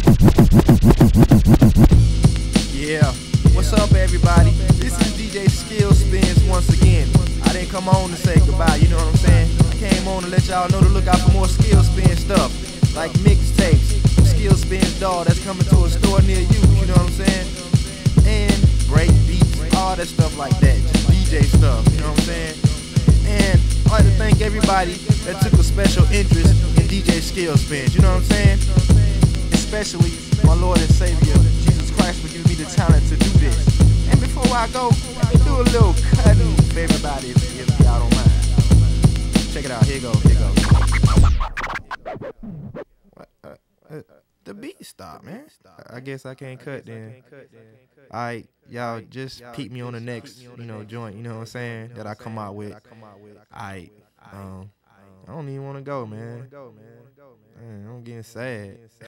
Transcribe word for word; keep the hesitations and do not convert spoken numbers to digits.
Yeah, what's up everybody? This is D J Skill Spins once again. I didn't come on to say goodbye, you know what I'm saying? I came on to let y'all know to look out for more Skill Spin stuff, like mixtapes, Skill Spins doll that's coming to a store near you, you know what I'm saying? And break beats, all that stuff like that, just D J stuff, you know what I'm saying? And I'd like to thank everybody that took a special interest in D J Skill Spins, you know what I'm saying? Especially my Lord and Savior, Jesus Christ, for giving me the talent to do this. And before I go, let me do a little cutting for everybody if, if y'all don't mind. Check it out, here goes, here goes. What, uh, uh, the beat stopped, man. I guess I can't cut then. Alright, y'all just peep me on the next, you know, joint, you know what I'm saying, that I come out with. Alright, um, I don't even want to go, man. Man, I'm getting sad.